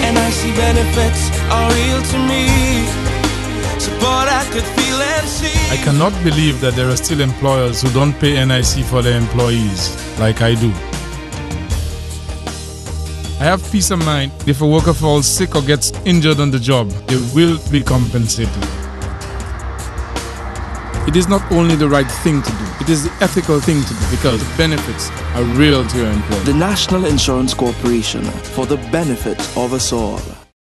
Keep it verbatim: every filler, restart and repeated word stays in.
N I C benefits are real to me. Support I could feel and see. I cannot believe that there are still employers who don't pay N I C for their employees, like I do. I have peace of mind. If a worker falls sick or gets injured on the job, they will be compensated. It is not only the right thing to do, it is the ethical thing to do, because the benefits are real to your employer. The National Insurance Corporation, for the benefit of us all.